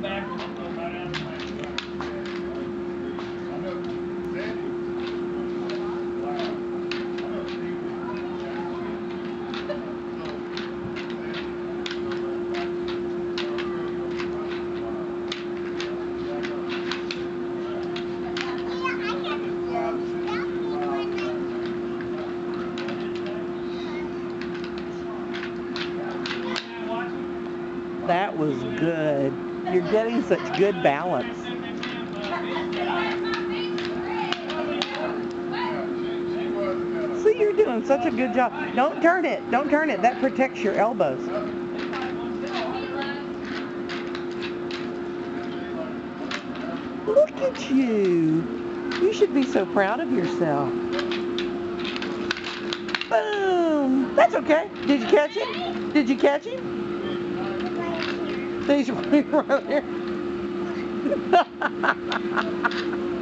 That was good. You're getting such good balance. See, you're doing such a good job. Don't turn it. Don't turn it. That protects your elbows. Look at you. You should be so proud of yourself. Boom. That's okay. Did you catch him? Did you catch him? He's right here.